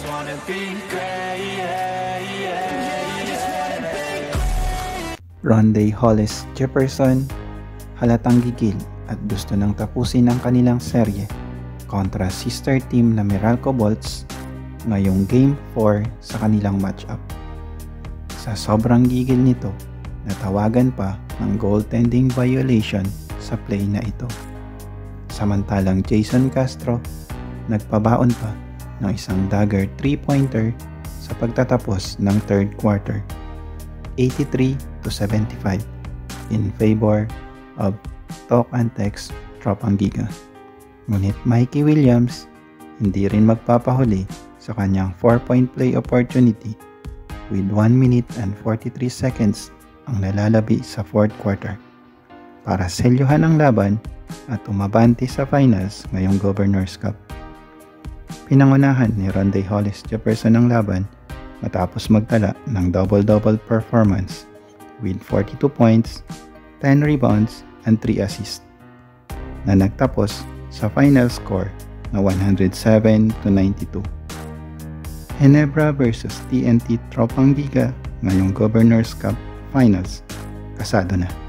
just wanna be great, yeah, yeah. I just wanna be great. Rondae Hollis Jefferson halatang gigil at gusto nang tapusin ang kanilang serye kontra sister team na Meralco Bolts ngayong Game 4 sa kanilang matchup. Sa sobrang gigil nito, natawagan pa ng goaltending violation sa play na ito. Samantalang Jason Castro nagpabaon pa ng isang dagger 3-pointer sa pagtatapos ng third quarter, 83-75 in favor of Talk and Text Tropang Giga. Ngunit Mikey Williams hindi rin magpapahuli sa kanyang 4-point play opportunity with 1 minute and 43 seconds ang nalalabi sa fourth quarter para selyuhan ang laban at umabante sa finals ngayong Governor's Cup. Pinangunahan ni Rondae Hollis Jefferson ang laban matapos magtala ng double-double performance with 42 points, 10 rebounds, and 3 assists na nagtapos sa final score na 107-92. Ginebra versus TNT Tropang Giga ngayong Governor's Cup Finals. Kasado na.